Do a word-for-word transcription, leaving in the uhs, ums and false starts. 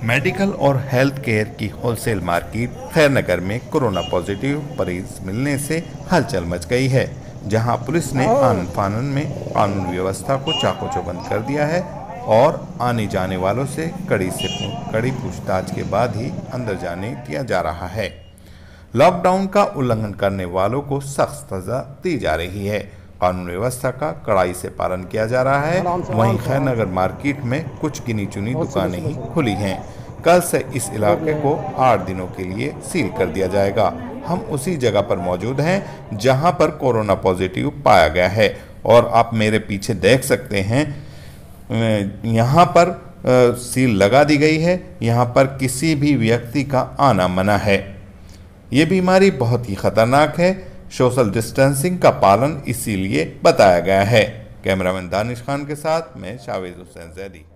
Medical और health care की wholesale market Khairnagar में कोरोना पॉजिटिव मरीज मिलने से हलचल मच गई है, जहां पुलिस ने आनन फानन में कानून व्यवस्था को चाको चौबंद कर दिया है और आने जाने वालों से कड़ी से कड़ी पूछताछ के बाद ही अंदर जाने दिया जा रहा है। लॉकडाउन का उल्लंघन करने वालों को सख्त सजा दी जा रही है। कानून व्यवस्था का कड़ाई से पालन किया जा रहा है। वहीं खैरनगर मार्केट में कुछ गिनी चुनी दुकानें ही खुली हैं। कल से इस इलाके को आठ दिनों के लिए सील कर दिया जाएगा। हम उसी जगह पर मौजूद हैं जहां पर कोरोना पॉजिटिव पाया गया है और आप मेरे पीछे देख सकते हैं, यहां पर सील लगा दी गई है। यहां पर किसी भी व्यक्ति का आना मना है। ये बीमारी बहुत ही खतरनाक है। सोशल डिस्टेंसिंग का पालन इसीलिए बताया गया है। कैमरामैन दानिश खान के साथ मैं शावेज हुसैन जैदी।